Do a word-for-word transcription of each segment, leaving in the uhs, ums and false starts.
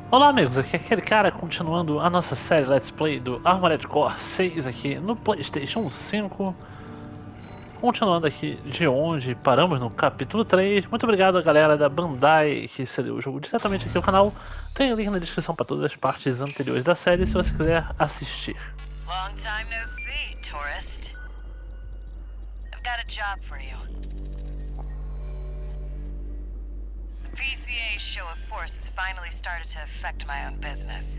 Olá amigos, aqui é aquele cara continuando a nossa série Let's Play do Armored Core seis aqui no PlayStation cinco. Continuando aqui de onde paramos no capítulo três. Muito obrigado a galera da Bandai que cedeu o jogo diretamente aqui ao canal. Tem o link na descrição para todas as partes anteriores da série se você quiser assistir. Long time no see, tourist. I've got a job for you. The P C A's show of force has finally started to affect my own business.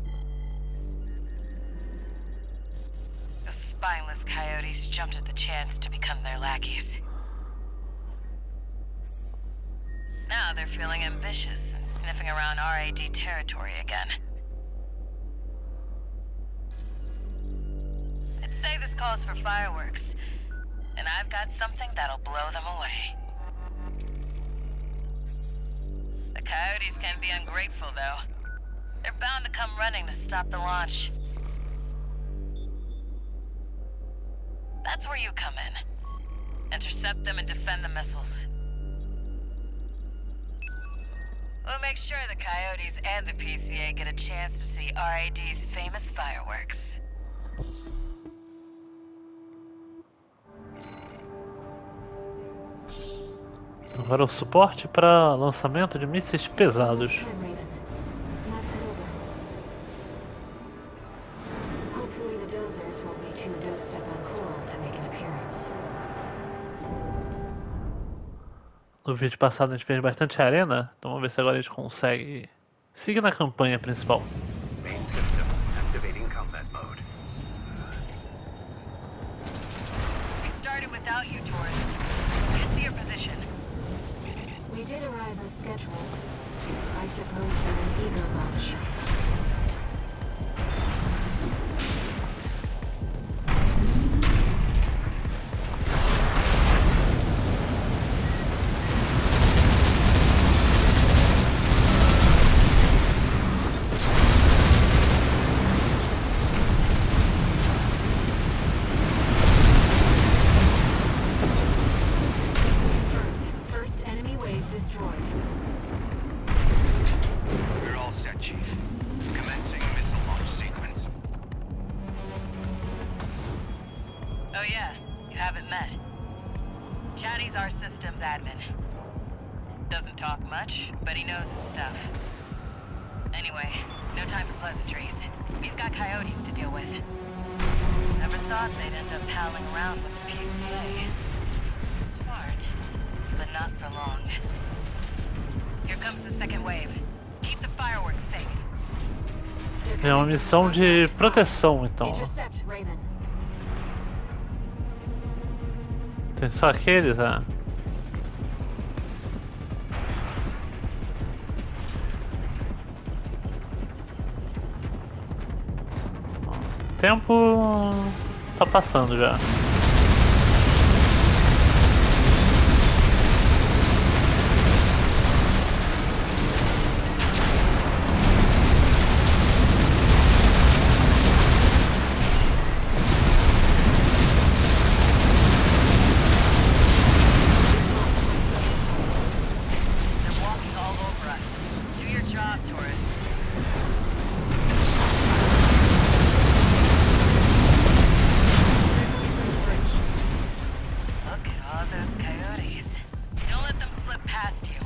Those spineless coyotes jumped at the chance to become their lackeys. Now they're feeling ambitious and sniffing around R A D territory again. I'd say this calls for fireworks, and I've got something that'll blow them away. The coyotes can be ungrateful, though. They're bound to come running to stop the launch. That's where you come in. Intercept them and defend the missiles. We'll make sure the coyotes and the P C A get a chance to see R A D's famous fireworks. Agora o suporte para lançamento de mísseis pesados. No vídeo passado a gente fez bastante arena, então vamos ver se agora a gente consegue seguir na campanha principal. Main system activating combat mode. We started without you, tourist. Get to your position. We did arrive as scheduled. I suppose they're an eager bunch. We're all set, Chief. Commencing missile launch sequence. Oh yeah, you haven't met. Chatty's our systems admin. Doesn't talk much, but he knows his stuff. Anyway, no time for pleasantries. We've got coyotes to deal with. Never thought they'd end up palling around with the P C A. Smart, but not for long. Here comes the second wave. Keep the fireworks safe. É uma missão de proteção, então. Intercept, Raven. Tem só aqueles, ah. O tempo tá passando já. They're walking all over us. Do your job, tourist. Look at all those coyotes. Don't let them slip past you.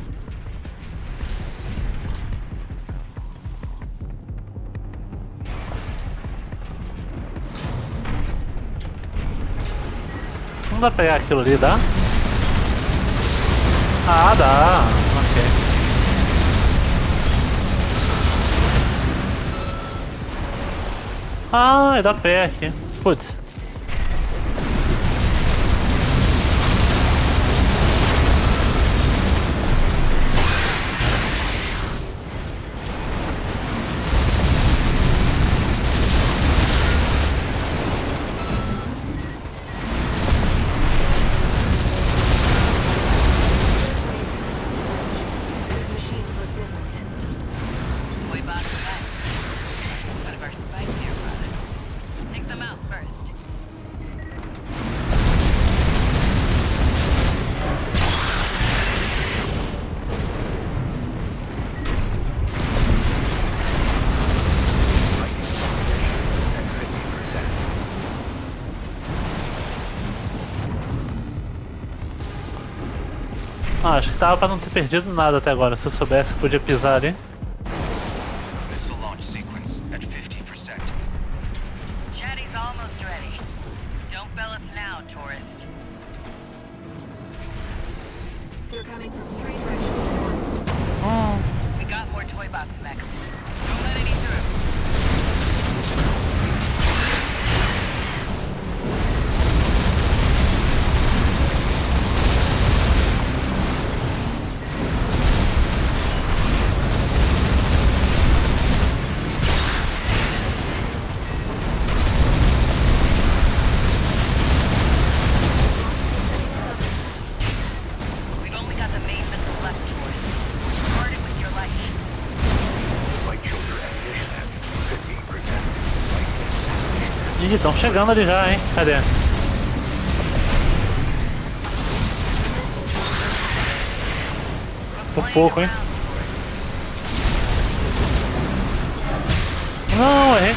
Não dá pra pegar aquilo ali, dá? Ah, dá. Ok. Ah, dá pé aqui. Putz. These machines look different. Toy box X. One of our spicier products. Take them out first. Ah, acho que tava pra não ter perdido nada até agora. Se eu soubesse que podia pisar ali. Missile launch sequence at fifty percent. Chatty's almost ready. Don't fail us now, tourist. They're coming from three directions at once. Hum. We got more toy box mechs. Don't let any through. We've only got the main missile left, tourist. Guard it with your life. Ih, estão chegando ali já, hein? Cadê? Por pouco, hein? Não, errei.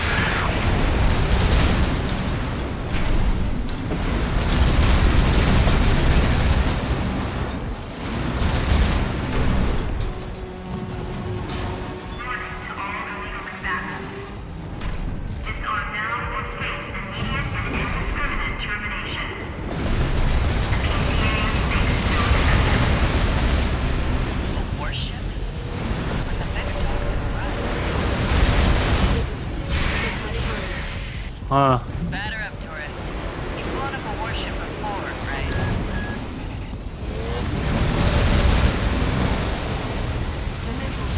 Warship? Looks like the Megadogs have arrived. Ah, Batter up, tourist. You've blown up a warship before, right? The missiles.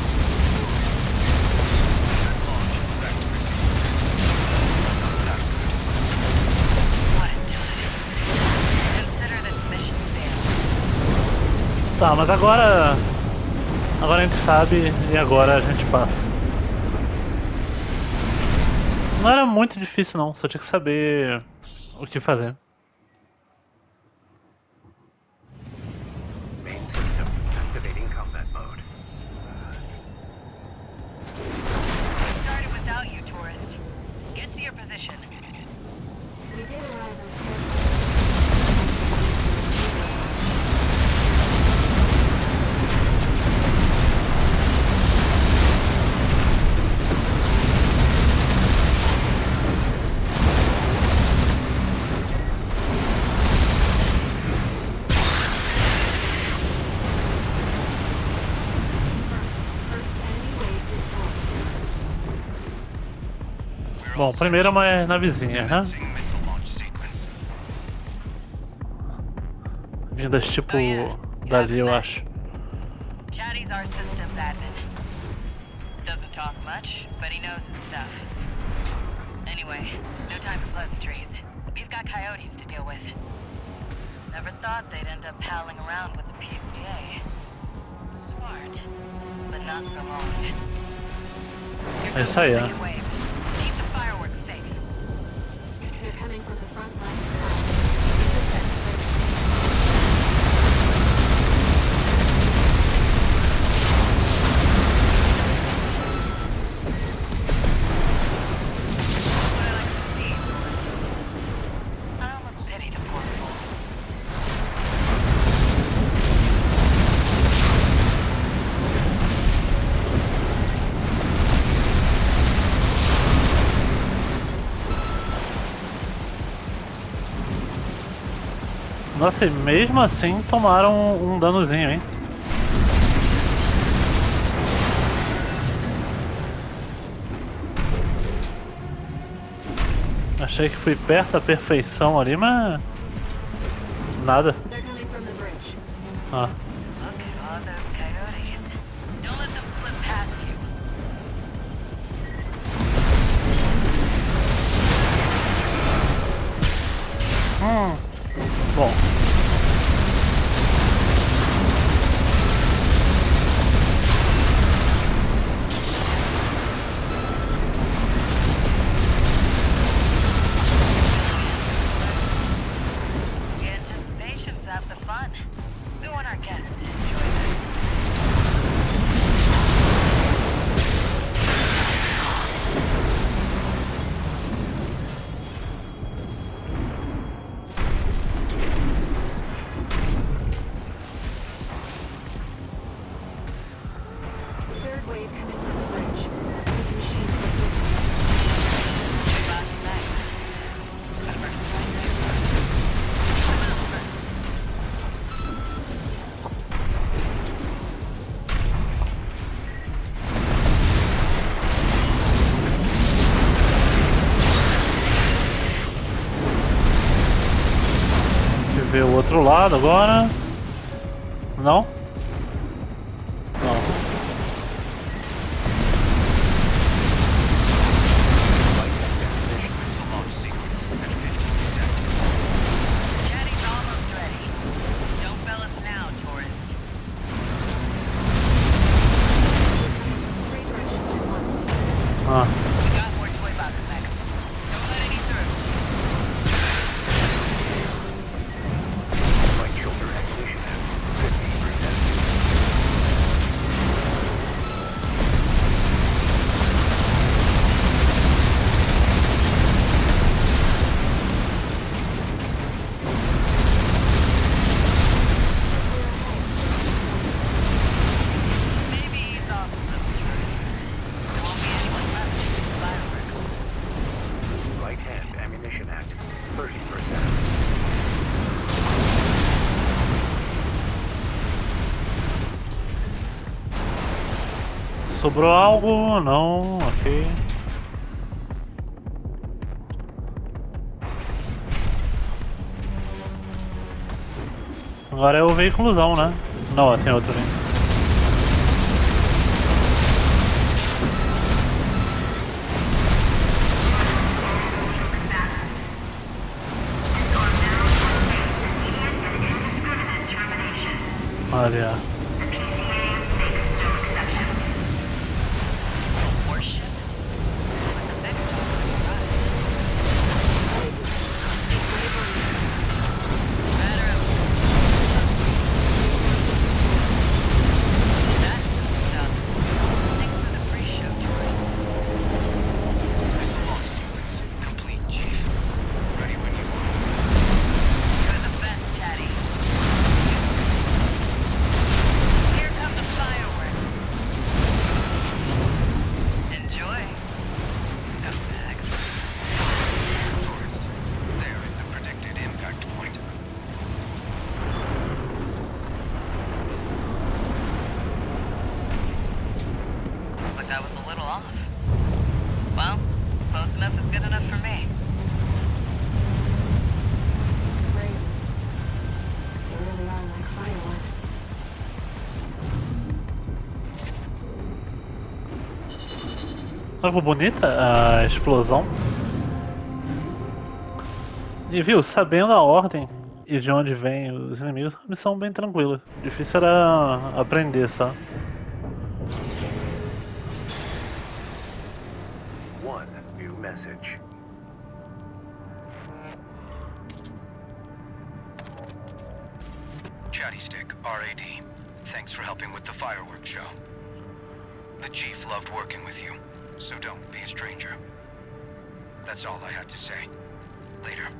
Launch wrecked missile tourist. Not that good. What a dud. Consider this mission failed. tá, mas agora. Agora a gente sabe e agora a gente passa. Não era muito difícil não, só tinha que saber o que fazer. Main system activating combat mode. We started without you, tourist. Get to your position. We did arrive as scheduled. First enemy wave destroyed. We're Bom, all set, primeiro é uma Chief. navezinha, né? Commencing missile launch sequence. Vindas tipo Oh, yeah. dali, eu acho. Chatty's our systems admin. Doesn't talk much, but he knows his stuff. Anyway, no time for pleasantries. We've got coyotes to deal with. Never thought they'd end up palling around with the P C A. Smart, but not for long. Here É comes isso the aí, second né? wave. Keep the fireworks safe. They're coming from the front left side. Intercept ready. That's what I like to see, tourists. I almost pity the poor fools. Nossa, e mesmo assim tomaram um danozinho, hein? Achei que fui perto da perfeição ali, mas nada. They're coming from the bridge. Ah, Look at all those coyotes. Don't let them slip past you. bom. The anticipation's half the fun. We want our guests Wave coming from the bridge. These machines are What's next? First, I see works. Come out first. Deixa eu ver o outro lado agora. Não? Não. Missile launch sequence at fifty percent. Chatty's almost ready. Don't fail us now, tourist. three directions at once. Ah. We got more toy box mechs. Don't let any through. Right shoulder acquisition at fifty percent. Maybe ease off a little, tourist. There won't be anyone left to see the fireworks. Right hand ammunition at thirty percent. Sobrou algo? Não, ok. Agora é o veículozão, né? Não, tem outro ali. Olha. Warship? Looks like the mega dogs have arrived. Matter of... That's the stuff. Thanks for the free show, tourist. Missile launch sequence complete, Chief. Ready when you are. You're the best, Chatty. You too, tourist. Here come the fireworks. Enjoy, scumbags. Tourist, there is the predicted impact point. Looks like I was a little off. Well, close enough is good enough for me. Raven. They really are like fireworks. Olha que bonita a explosão. E viu, sabendo a ordem e de onde vêm os inimigos, a missão bem tranquila. Difícil era aprender só. One new message. Chatty Stick, R A D. Thanks for helping with the fireworks show. The Chief loved working with you, so don't be a stranger. That's all I had to say. Later.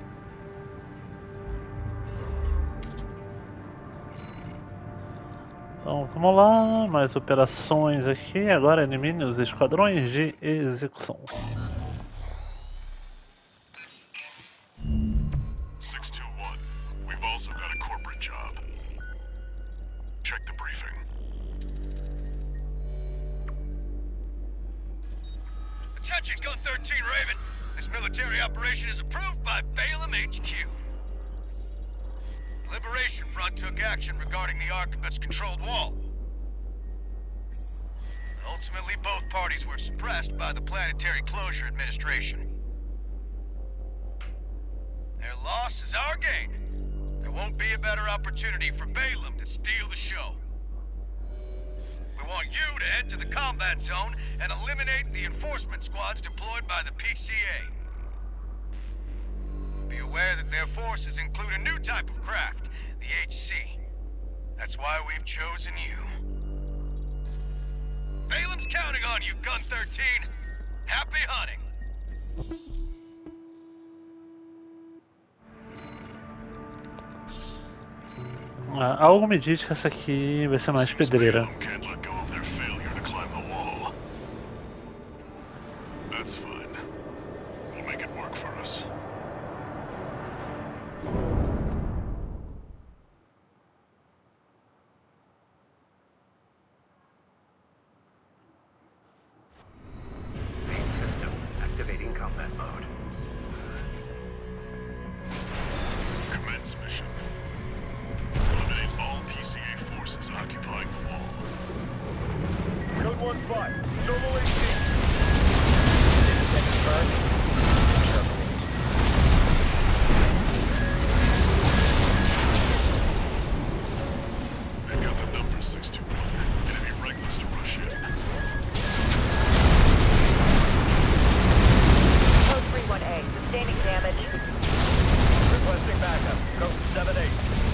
Então vamos lá, mais operações aqui. Agora elimine os esquadrões de execução. six two one, we've also got a corporate job. Check the briefing. Attention, Gun thirteen, Raven. This military operation is approved by Balaam H Q. Liberation Front took action regarding the Archibus controlled wall. Ultimately, both parties were suppressed by the Planetary Closure Administration. Their loss is our gain. There won't be a better opportunity for Balaam to steal the show. We want you to head to the combat zone and eliminate the enforcement squads deployed by the P C A. Be aware that their forces include a new type of craft, the H C. That's why we've chosen you. Balaam's counting on you, Gun thirteen. Happy hunting. Ah, algo me diz que essa aqui vai ser mais pedreira. Can't let go of their failure to climb the wall. combat mode. Commence mission. Eliminate all P C A forces occupying the wall. Code one five. Solo eighteen. They've got the number six two one. It'd be reckless to rush in. Code three one A, sustaining damage. Requesting backup. Code seven eight.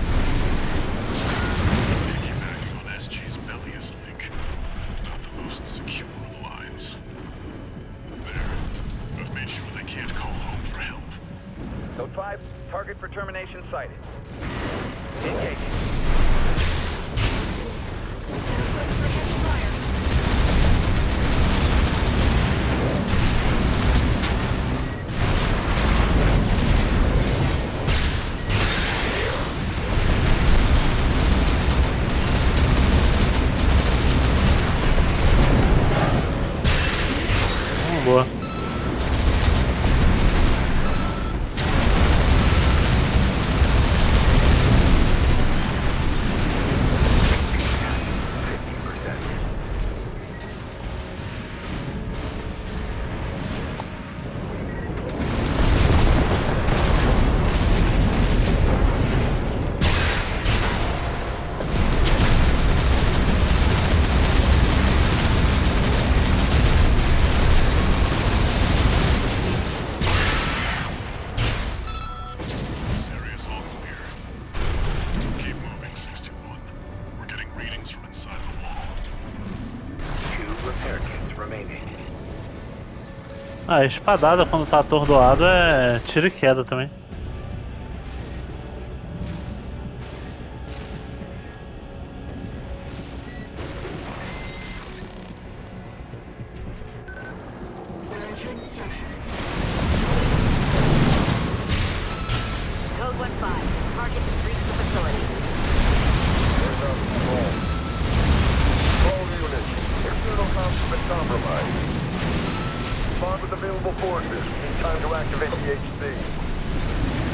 Piggybacking on S G's Bellius link. Not the most secure of lines. There. I've made sure they can't call home for help. Code five. Target for termination sighted. Engaging. Hum, boa. This area's all clear. Keep moving, six two one. We're getting readings from inside the wall. Two repair kits remaining. Ah, a espadada quando tá atordoado é tiro e queda também. We're entering the structure. Code one five, target has reached the facility. All units. Internal comms have been compromised. Respond with available forces. Need time to activate the H C.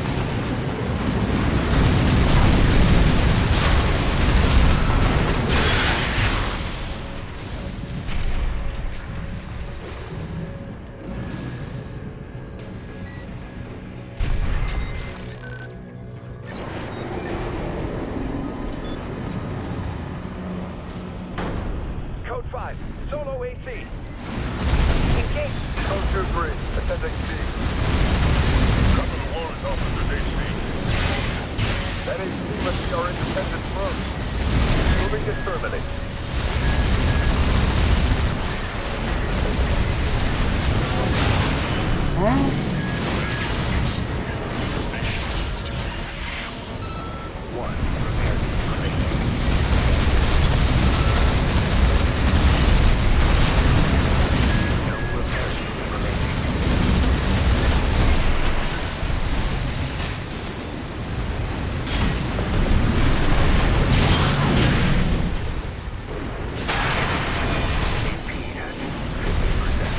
Code five. Solo A C. Engage. Code two three. Attend H C. Cover the warrant officer's H C. That H C must be our independent first. Moving to terminate. Station six two one. One repair kit remaining. No repair kits remaining. A P at fifty percent.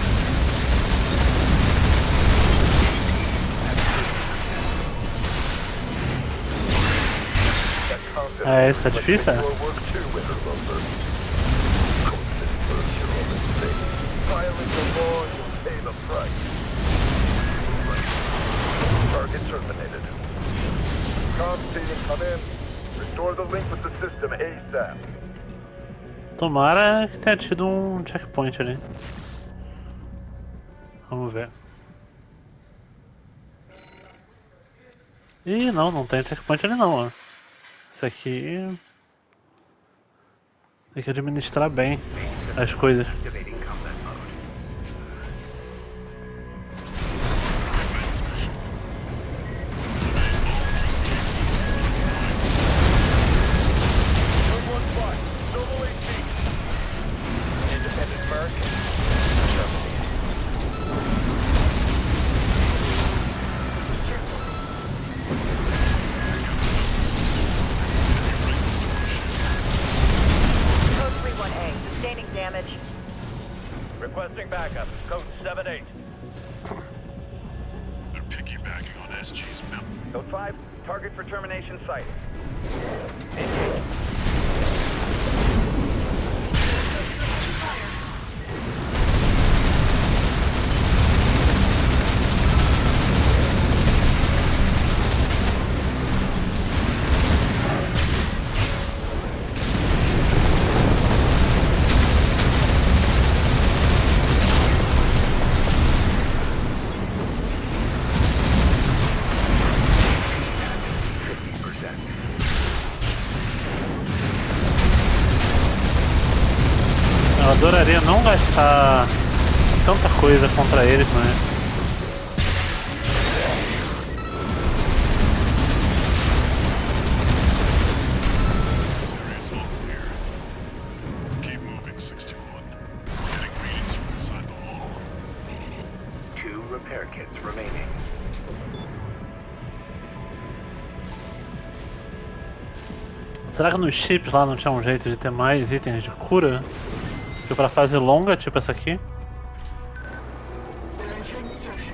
É, isso tá difícil, é? Target terminated. Comms team, come in. Restore the link with the system ASAP. Tomara que tenha tido um checkpoint ali. Vamos ver. Ih, não, não tem checkpoint ali não, ó. Isso aqui... Tem que administrar bem as coisas. Activating combat mode. Commence mission. Eliminate all P C A forces occupying the wall. Code one five. Solo eighteen. Independent Merc. Code three one A, sustaining damage. Requesting backup. Code seven eight. They're piggybacking on S G's bill. Code five, target for termination sighted. Engage. Eu adoraria não gastar tanta coisa contra eles, mas... This area is all clear. Keep moving, sixty-one. We're getting readings from inside the wall. Two repair kits remaining. Será que nos chips lá não tinha um jeito de ter mais itens de cura? Tipo pra fase longa, tipo essa aqui? We're entering structure.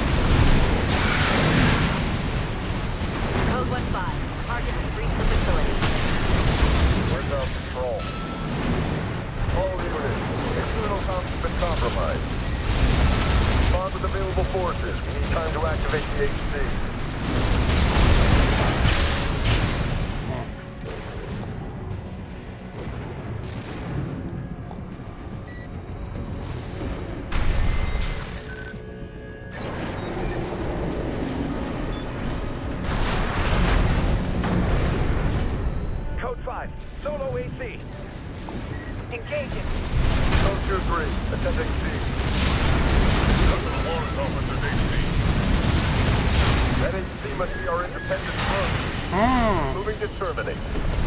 Code one five. Target has reached the facility. Where's our patrol? All units, external comms has been compromised. Respond with available forces. We need time to activate the H C. Code five, solo A C. Engaging. Code two three, attend H C. Customer warrant officer H C. That H C must be our independent firm. Hum, Moving to terminate.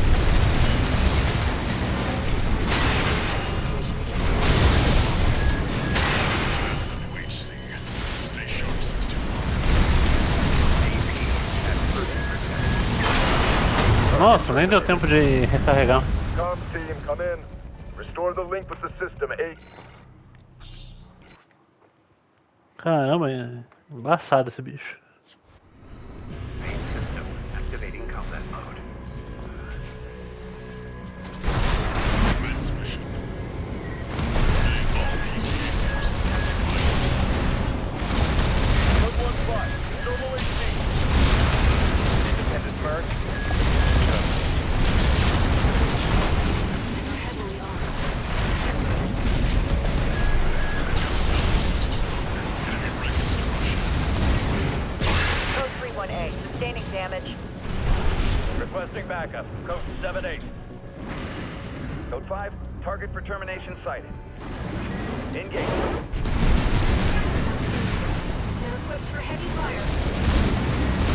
That's the new H C. Stay sharp, sixty-one. nossa, nem deu tempo de recarregar. Comms team, come in. Restore the link with the system. Eight. Caramba, é embaçado esse bicho. Main system activating combat mode. Commence mission. Bring all P C A forces notified. Code one five, solo H C. Independent merge. Heavily armed. Enemy rifles to Russia. Code three one A. Sustaining damage. Requesting backup. Code seven eight. Code five, target for termination sighted. Engage. They're equipped for heavy fire.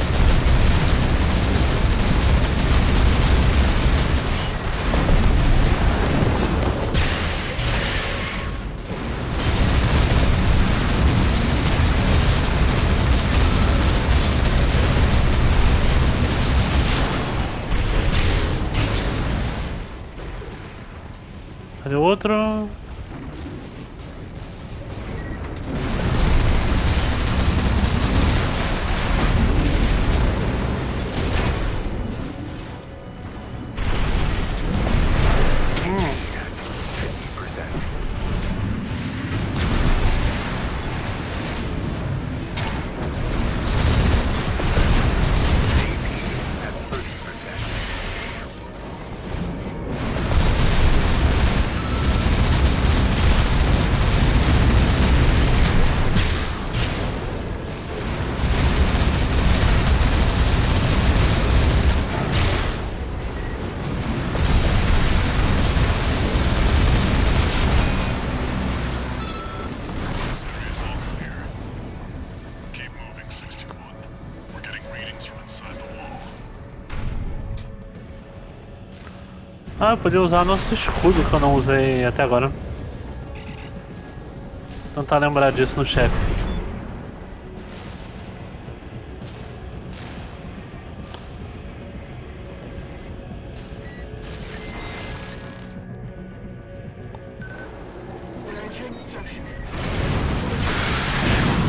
Cadê o outro? This area is all clear. Keep moving, sixty-one. We're getting readings from inside the wall. Ah, eu podia usar nosso escudo que eu não usei até agora. Vou tentar lembrar disso no chefe. We're entering structure.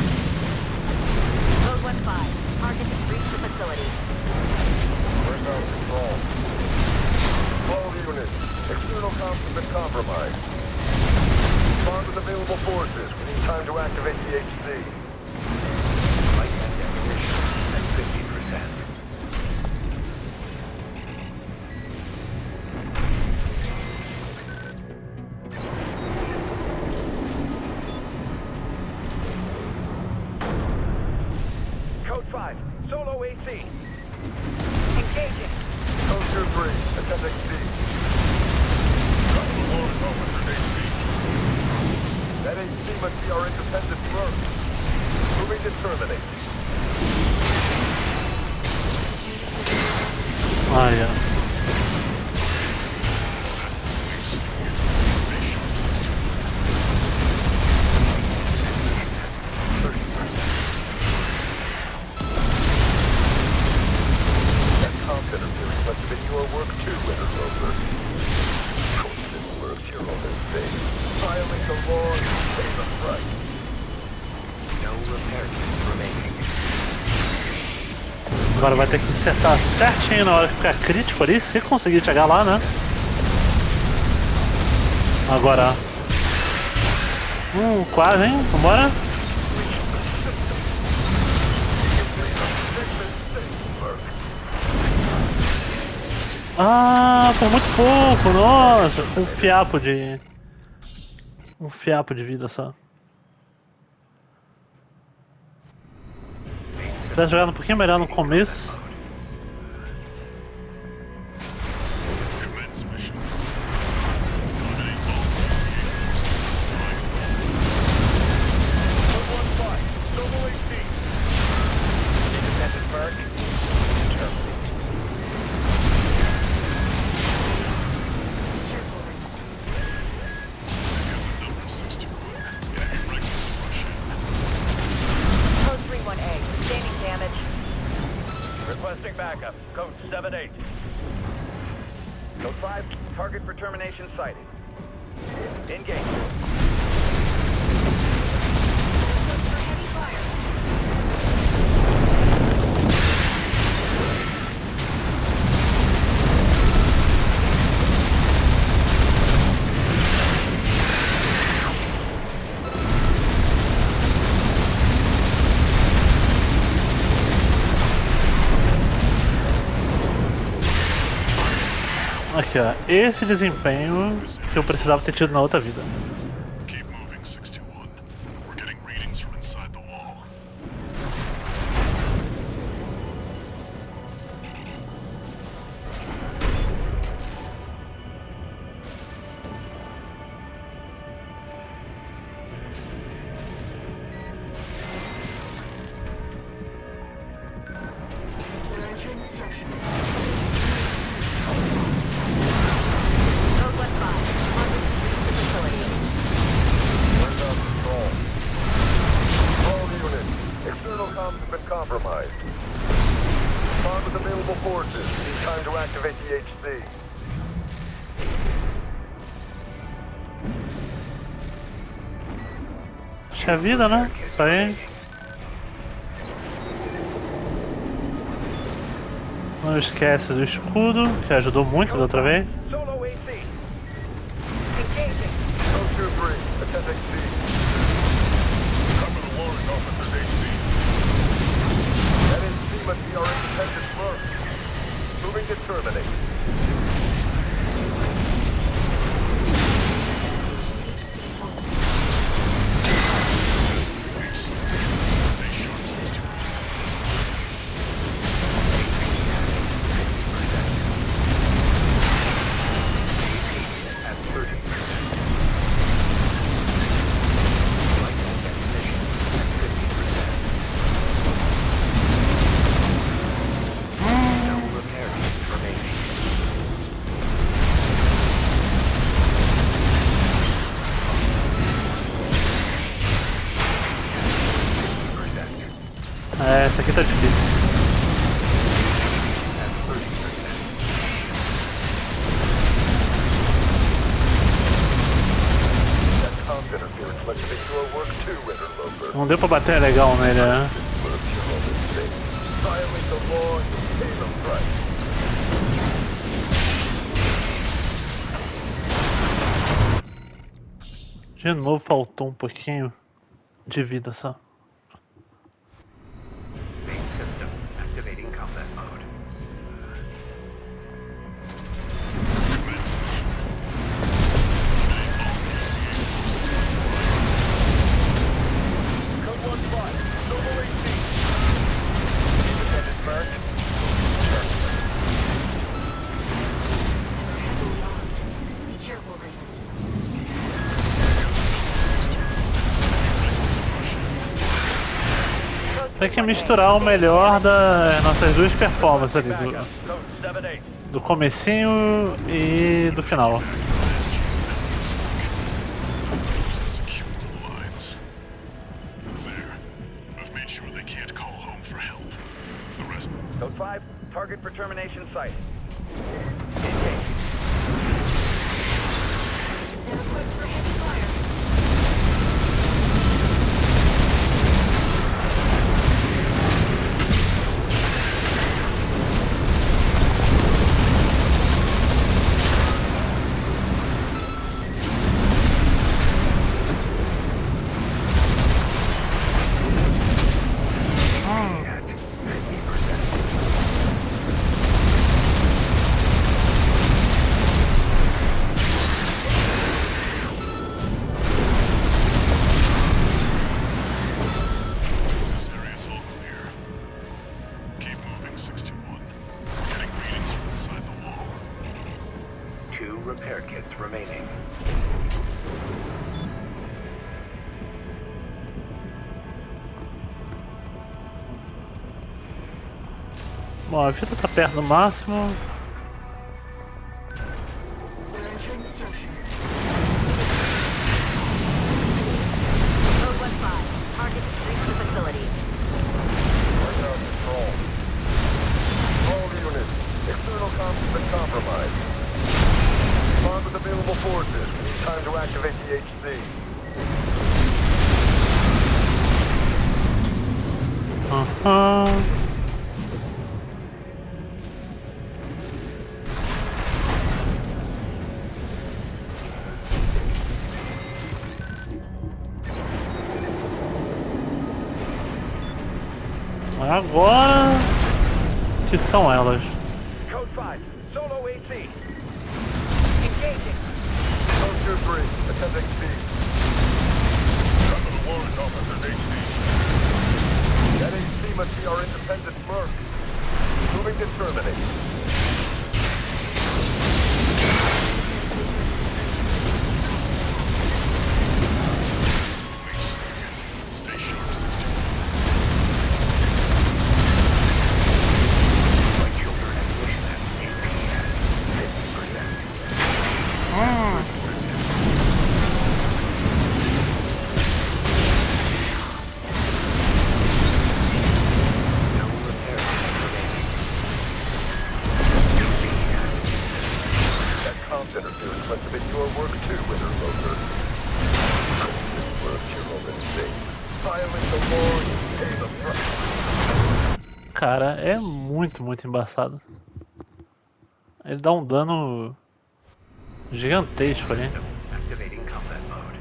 available forces. We need time to activate the H C. Light and definition at fifty percent. Code five, solo A C. Engaging. Code two three, attending C. Top of the wall is open for H C. That H C must be our independent first. Moving to terminate. Ah, yeah. That's the H C. Stay sharp, sixty-one. thirty percent. That comms interference must have been your work too, Interloper. Of course it works. You're all this thing. Violate the law and pay the price. No repair kits remaining. Agora vai ter que acertar certinho na hora que ficar crítico ali, se conseguir chegar lá, né? Agora. Hum, quase, hein? Vambora. Ah, por muito pouco, nossa, um fiapo de. Um fiapo de vida só. Se tivesse jogado um pouquinho melhor no começo. Commence mission. Eliminate all P C A forces occupying the Code one five, solo A C. Independent Merc. Terminate. They got the number sixty-one. Enemy reckless to rush in. Code three one A, sustaining damage. Requesting backup. Code seven eight. Code five, target for termination sighted. Engage. Aqui, ó. Esse desempenho que eu precisava ter tido na outra vida. Keep moving, sixty-one. We're getting readings from inside the wall. We're entering the section. Code one five, on route to the facility. Where's our control? All units. External comms have been compromised. Respond with available forces. Need time to activate the H C. Tinha vida, né? Isso aí. Não esquece do escudo, que ajudou muito da outra vez. Solo A C. Engaging. Code two three, attending C. Top of the wall is open for H C. That H C must be our independent first. Moving to terminate. That's the H C. Stay sharp, sixty-one. At thirty percent. Light and definition at fifty percent. No repair kits remaining. É, essa aqui tá difícil. At thirty percent. That comms interference must have been your work too, Interloper. Não deu pra bater legal nele, né? Work, you're all this thing. Violate the law and you pay the price. De novo faltou um pouquinho de vida só. Main system activating combat mode. Commence mission. Eliminate all P C A forces occupied. Code one five, Solo A C. Independent Merc. Heavily armed. Be careful, Raven. Tem que misturar o melhor das nossas duas performances ali, do, Code seven eight. do comecinho e do final. S G's Bellius link. The most secure of the lines. There. I've made sure they can't call home for help. The rest... Code five, target for termination site. Engage. They're equipped for heavy fire. This area's all clear. Keep moving, six two one. We're getting readings from inside the wall. Two repair kits remaining. Bom, a vida tá perto do máximo. They're entering the structure. Code one five. Target has reached the facility. Right now, control. All units. External comms has been compromised. Respond with available forces. Time to activate the H C. Aham. Agora que são elas. Code five, Solo A C. Engaging. Code two three, attending speed. Cover the warrant officer's H D. That H C must be our independent merc. Moving to terminate. Wait a second. Stay sharp, six two one. Like children ammunition at A P at fifty percent. No repair kits remaining. That comms interference must have been your work too, Interloper. This work your own mistake. Violate the law, you pay the price. Cara, é muito, muito embaçado. Ele dá um dano gigantesco ali. Activating combat mode.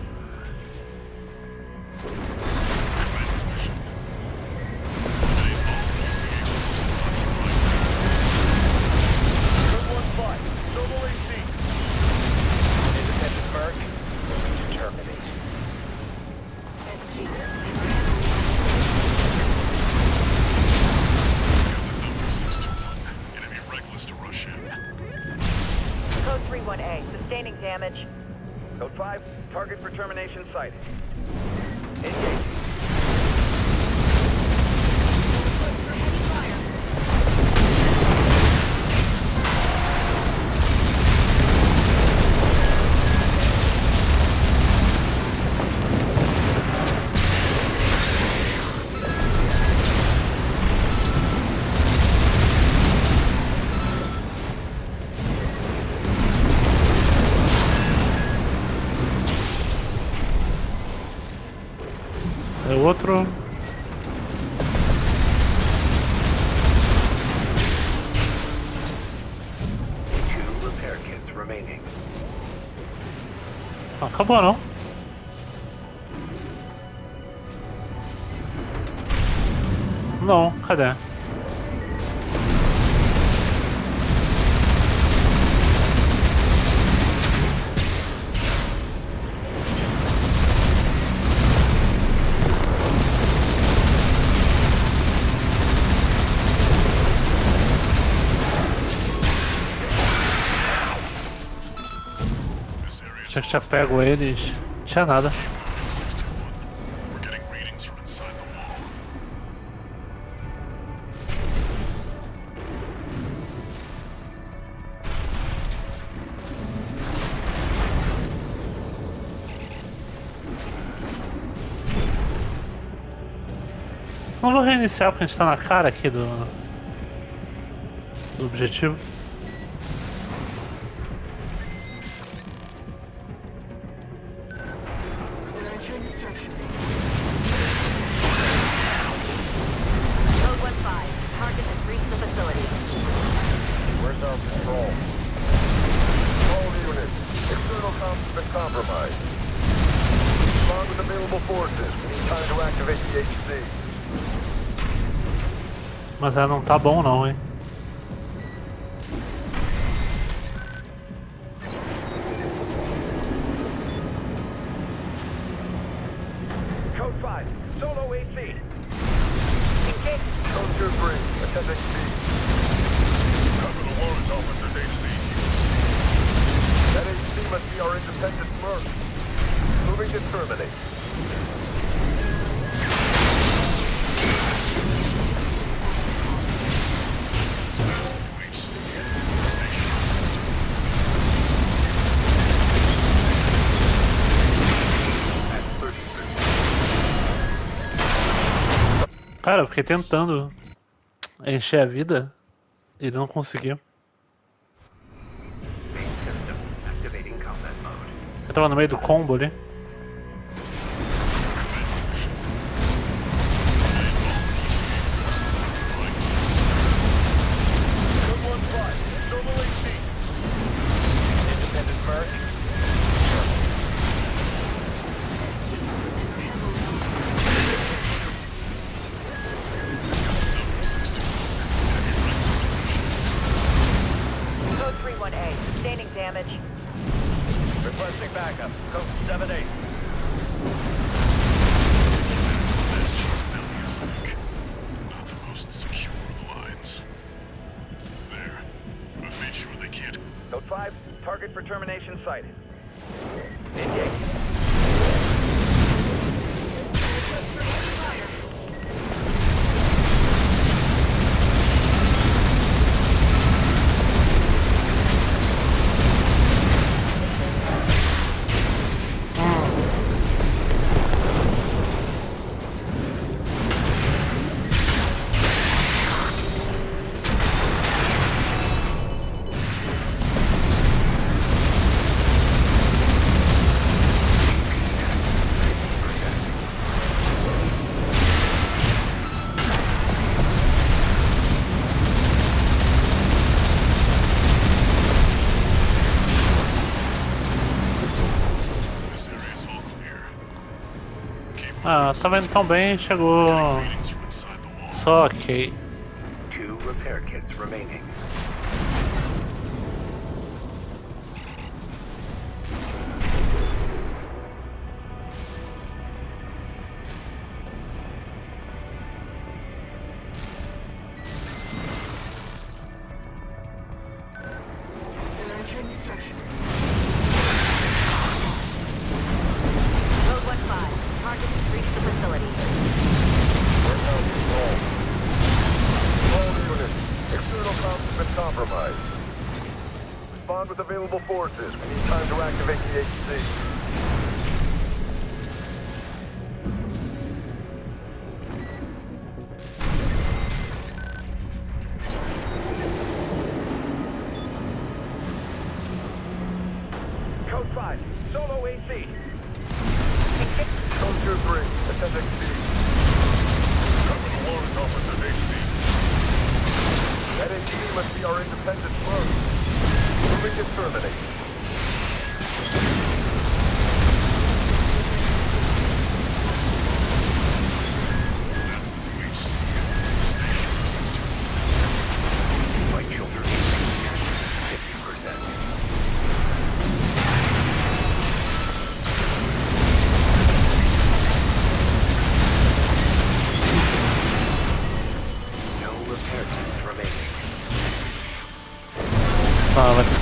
Commence mission. Eliminate all P C A forces occupied. Code one five, Solo A C. Independent merc. Moving to terminate. S G. Got the number, six two one. Enemy reckless to rush in. Code three one A. Sustaining damage. Code five, target for termination site. Engage. Equipped for heavy fire. É outro. Two repair kits remaining. Não acabou não. Não, cadê? This area is Tinha que tinha pego eles. Não tinha nada. sixty-one. We're getting readings from inside the wall. Não vou reiniciar porque a gente tá na cara aqui do, do objetivo. They're entering the structure. Code one five. Target has reached the facility. Where's our patrol? All units. External comms has been compromised. Respond with available forces. We need time to activate the H C. Mas ela não tá bom não, hein? Code five. Solo A C. Engage. Code two three. Attend H C. Cover the warrant officer's H C. That H C must be our independent merc. Moving to terminate. That's the new H C. Station sixty-one. At thirty-six. Cara, eu fiquei tentando encher a vida e ele não conseguiu. Main system activating combat mode. Eu tava no meio do combo ali. Commence mission. Command all P C A forces occupying. Code one five. Solo A C. Independent merc. Number sixty-one. Heavy red installation. Code three one A. Sustaining damage. Requesting backup. Code seven eight. S G's belliest link. Not the most secure of lines. There. I've made sure they can't. Code five. Target for termination sighted. Engage. This area is all clear. Keep Ah, tava indo tão bem, chegou readings from inside the wall. só ok. Two repair kits remaining. They're entering the structure. Code one five. Target has reached the facility. Where's our patrol? All units. External comms has been compromised. Respond with available forces. We need time to activate the H C. Code five. Solo A C. Code two three. Attend H C. Cover the warrant officer's H C. That H C must be our independent merc. Moving to terminate. That's the new H C.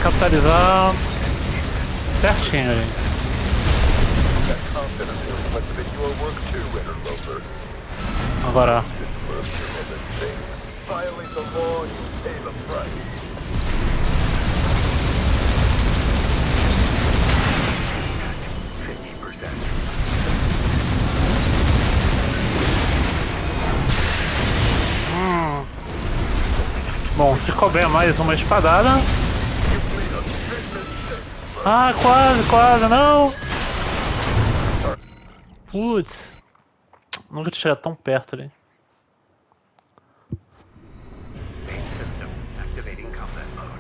capitalizar certinho, gente. That confidence reflected in your work too, Interloper. Agora, Violate the law, you pay the price. fifty percent. hum. Bom, se couber mais uma espadada. Ah, quase, quase, não! Putz, nunca tinha chegado tão perto ali. Main system activating combat mode.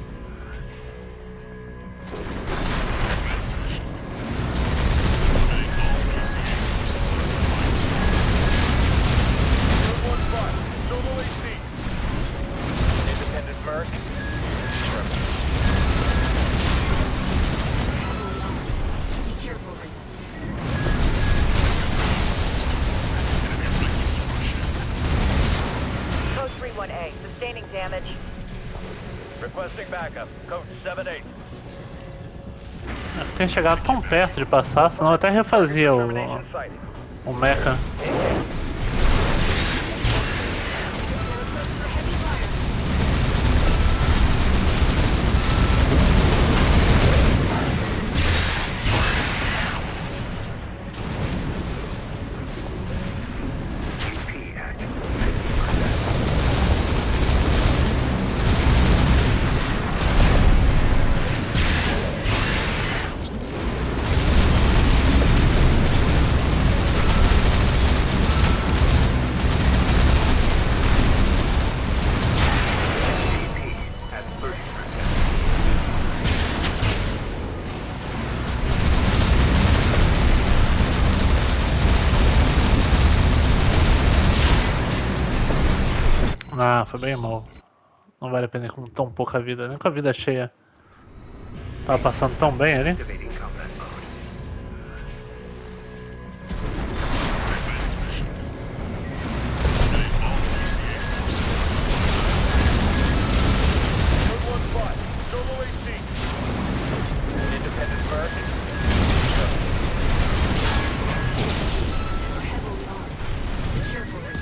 one five, solo A C. Independent Merc. Be careful, Rick. Code three one A, sustaining damage. Requesting backup. Code seven eight. Tem chegado tão perto de passar, senão eu até refazia o, Termination sighted. o mecha. P active. At thirty percent. Ah, foi bem mal. Não vale a pena ir com tão pouca vida, nem com a vida cheia. Tava passando tão bem ali. Activating combat mode. Code one five, solo A C. Independent Merc. Heavily armed. Be careful, Rick.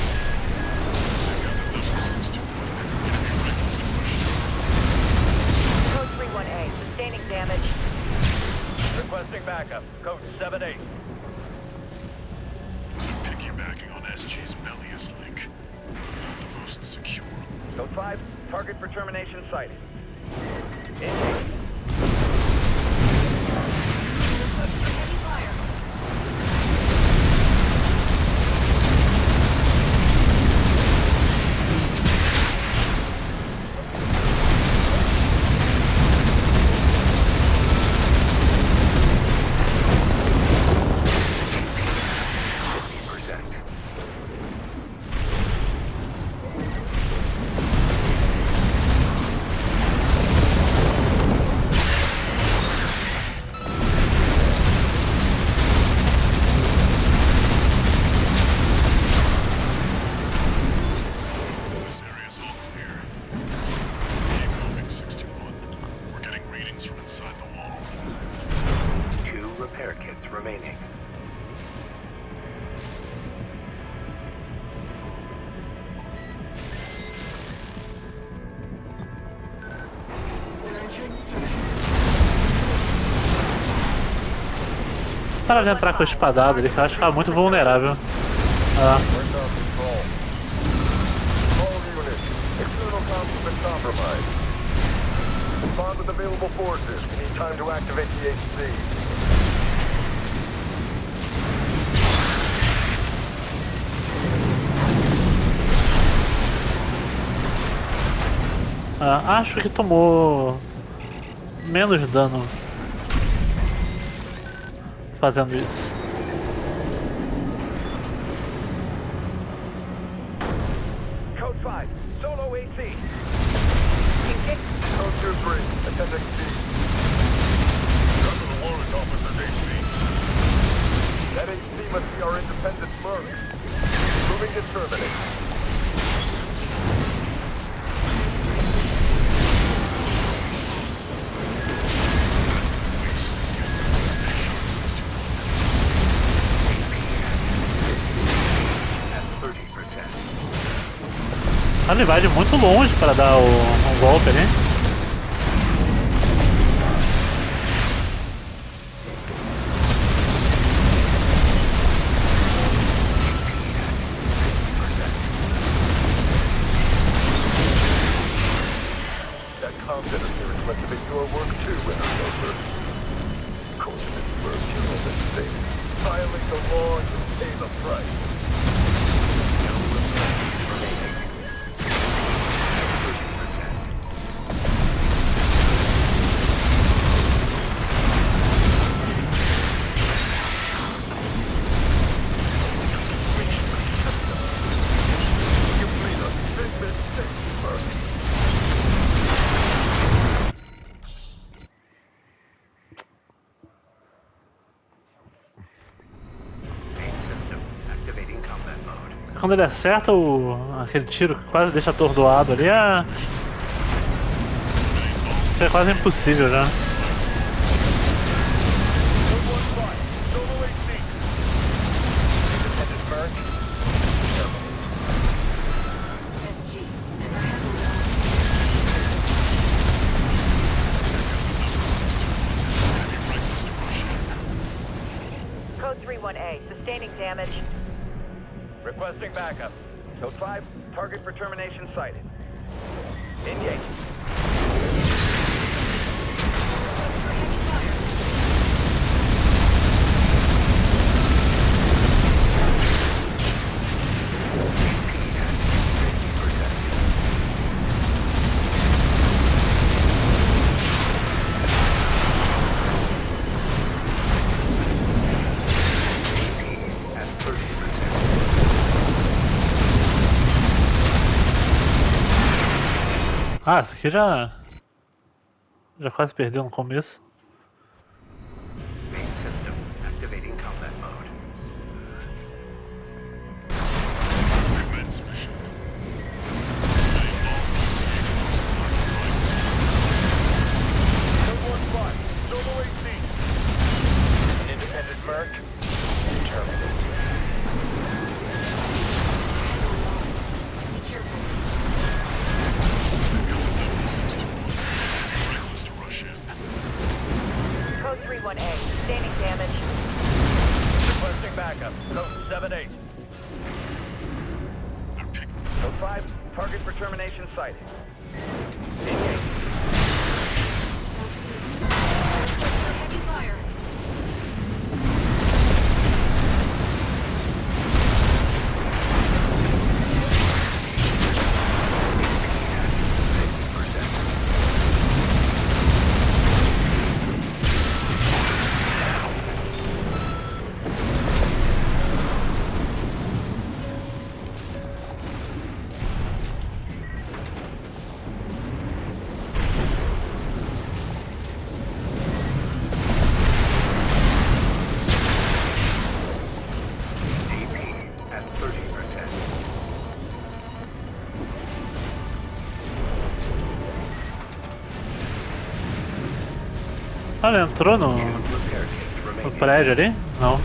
Code three one A, sustaining damage. Requesting backup. Code seven eight. I'm piggybacking on S G's Bellius link. Not the most secure. Code five, target for termination sighted. Engage. Heavy fire. fifty percent. This area's all clear. Keep moving, sixty-one. We're getting readings from inside the wall. Two repair kits remaining. We're entering structure. Para de entrar com a espadada ali, que eu acho que tá muito vulnerável. Ah, We're on control. All units, external comms have been compromised. Respond with available forces. We need time to activate the H C. ah, acho que tomou menos dano fazendo isso. Code five, solo A C. Code two three, Attendant C. Under the warrant officer's H C. That H C must be our independent merc. Moving to terminate. Ele vai de muito longe para dar o, o golpe ali. That comms interference must have been your work too, Interloper. Coincidence, Burke, you're a mistake. Violate the law, you'll pay the price. No remaining. thirty percent. You made a big mistake, Burke. Quando ele acerta o, aquele tiro que quase deixa atordoado ali, é, é quase impossível já. Code three one A, sustaining damage. Requesting backup. Code five, target for termination sighted. Engage. Ah, isso aqui já... Já quase perdeu no começo. Main system activating combat mode. Commence mission. Lay all P C A forces occupied. Code one five, solo A C. Independent Merc. Terminal. Code three one A, sustaining damage. Requesting backup. Code seven eight. Code five, target for termination sighted. Engage. Heavy fire. Ah, ele entrou no, no prédio ali? Não.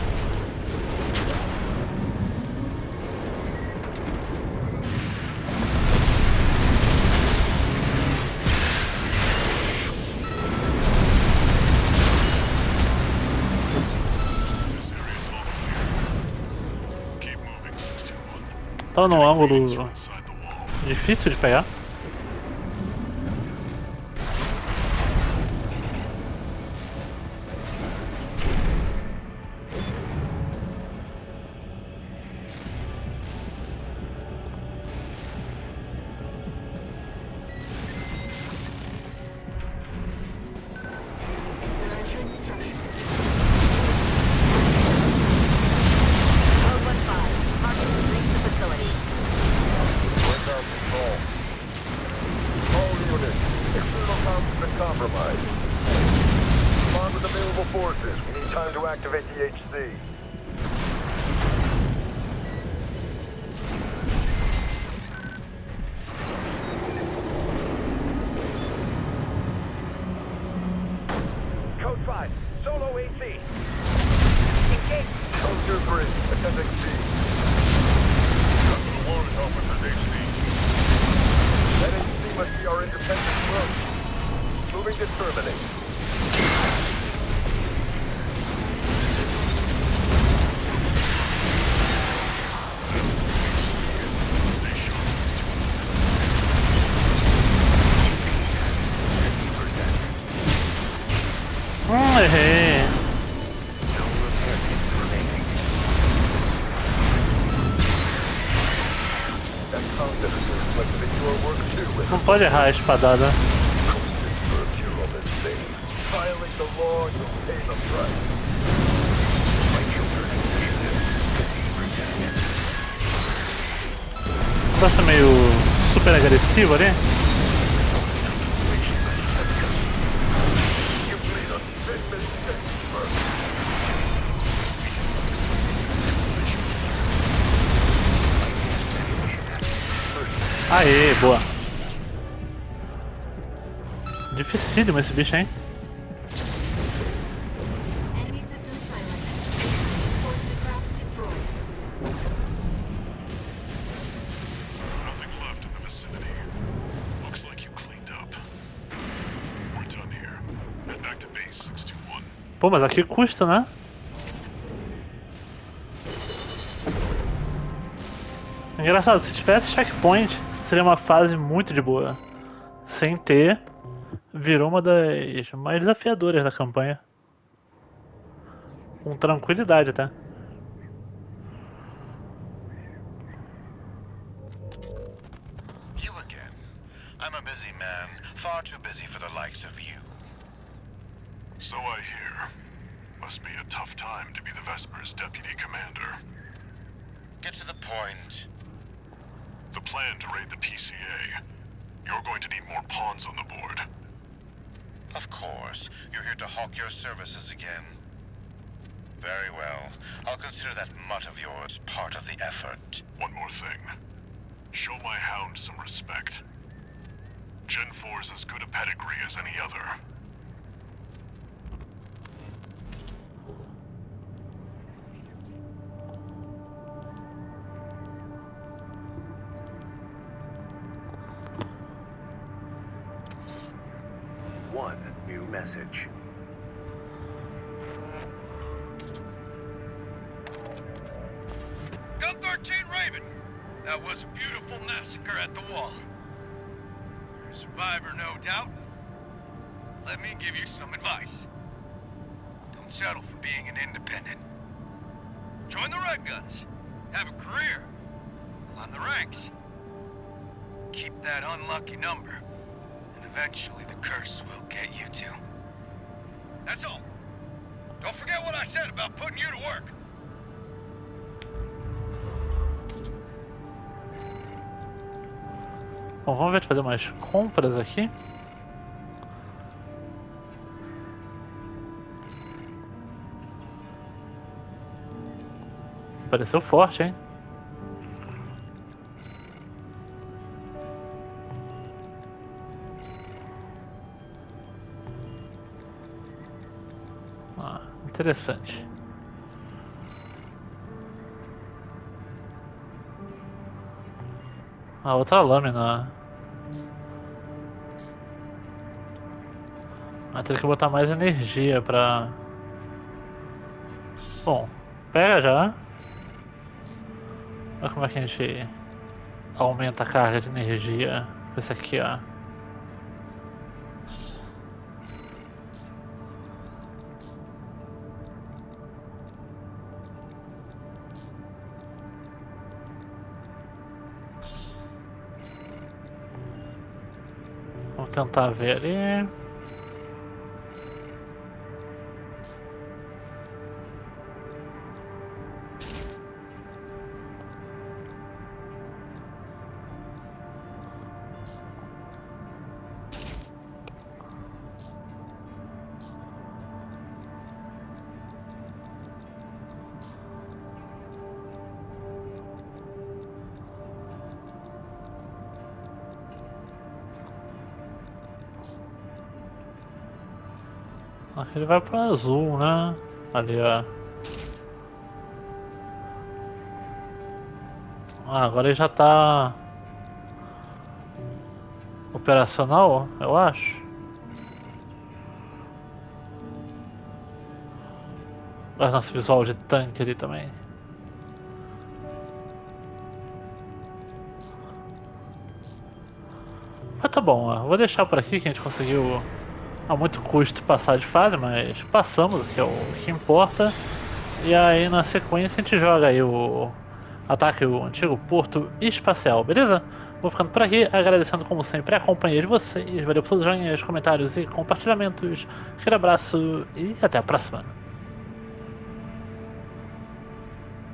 Tá num ângulo difícil de pegar. Attending C. Customer one is helping with H D. to terminate. Stay sharp, sixty-one. Hum, errei. That concept is reflected in your work too. Não pode errar a espadada. You're on this thing. Violate the law, you'll pay the price. My children Nossa, meio super agressivo ali. You made a big mistake, Burke. Aê, boa. Dificílimo esse bicho, hein? Enemy system silent. Reinforcement craft destroyed. Nothing left in the vicinity. Looks like you cleaned up. We're done here. Head back to base six two one. Pô, mas aqui custa, né? Engraçado, se tivesse checkpoint, seria uma fase muito de boa. Sem ter, virou uma das mais desafiadoras da campanha. Com tranquilidade até. You again. I'm a busy man, far too busy for the likes of you. So I hear. Must be a tough time to be the Vesper's deputy commander. Get to the point. The plan to raid the P C A. You're going to need more pawns on the board. Of course, you're here to hawk your services again. Very well. I'll consider that mutt of yours part of the effort. One more thing. Show my hound some respect. Gen four's as good a pedigree as any other. One new message. Gun thirteen Raven! That was a beautiful massacre at the wall. You're a survivor, no doubt. Let me give you some advice. Don't settle for being an independent. Join the Red Guns. Have a career. Climb the ranks. Keep that unlucky number. And eventually the curse will get you too. That's all. Don't forget what I said about putting you to work. Bom, vamos ver de fazer umas compras aqui. Pareceu forte, hein? Ah, interessante. A outra lâmina. Vai ter que botar mais energia pra... Bom, pega já. Olha como é que a gente aumenta a carga de energia com isso aqui, ó. Vamos tentar ver ali. Aqui ele vai pro azul, né? Ali, ó. Ah, agora ele já tá operacional, eu acho. Olha o nosso visual de tanque ali também. Mas tá bom, ó. Vou deixar por aqui que a gente conseguiu a muito custo passar de fase, mas passamos, que é o que importa. E aí na sequência a gente joga aí o ataque o antigo porto espacial, beleza? Vou ficando por aqui, agradecendo como sempre a companhia de vocês. Valeu por todos os joinhas, comentários e compartilhamentos. Aquele abraço e até a próxima.